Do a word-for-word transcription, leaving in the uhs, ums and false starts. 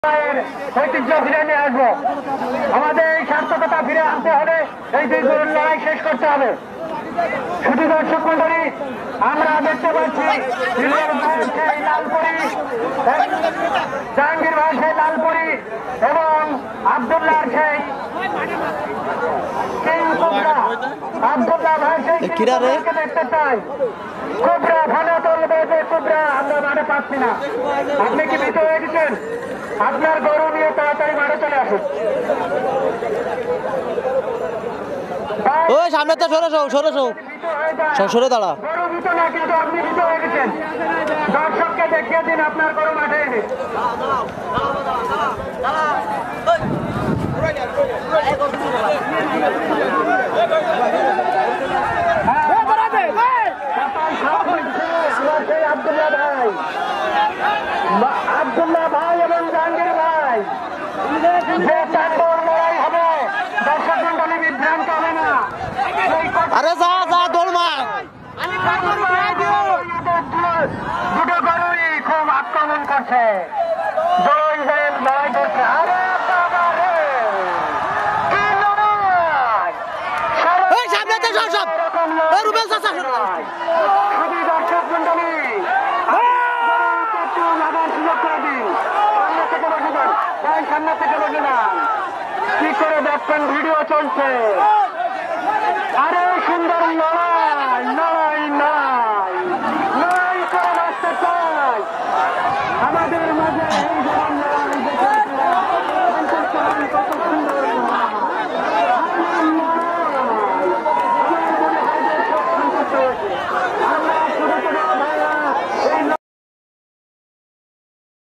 ঐতিহ্য ফিরে নিয়ে আসবো। আমাদের এই সার্থকতা ফিরে আনতে হলে এই দুই গরুর লড়াই শেষ করতে হবে। শুধু দর্শক মন্ডলী, আমরা দেখতে পাচ্ছি লালপুরি, জাহাঙ্গীর ভাই সেই লালপুরি এবং আব্দুল্লাহ সেই আব্দুল্লাহ ভাই সেই দেখতে চাই। কোবরা ভালো চলবে যে কোবরা আমরা মাঠে পাচ্ছি না। আপনি কি ভীত হয়ে গেছেন? আপনার গরু নিয়ে তাড়াতাড়ি মাঠে চলে আসুন। ওই সামনে তো সরে সৌ সরে সৌ সরে দাঁড়া। গরু ভীত না, কিন্তু আপনি ভীত হয়ে গেছেন। দর্শককে দেখিয়ে দিন আপনার গরু মাঠে এনে। আব্দুল্লাহ ভাই আব্দুল্লাহ ভাই এবং জাহাঙ্গীর ভাই যে চারজন লড়াই হবে, দর্শক মন্ডলী বিভ্রান্ত হবে না। আরে যা যা দোলমা দুটো গরুই খুব আক্রমণ করছে, জয় জয় লড়াই করছে। আরে দর্শক মন্ডলী সুযোগ করে দিন, সামনে থেকে বসে যান, ভাই সামনে থেকে বসে যান। কি করে দেখবেন, ভিডিও চলছে। আরে সুন্দর লড়াই লড়াই লড়াই লড়াই করে বাঁচতে চাই আমাদের মাঝে। এই ধরনের লড়াই কত সুন্দর লড়াই।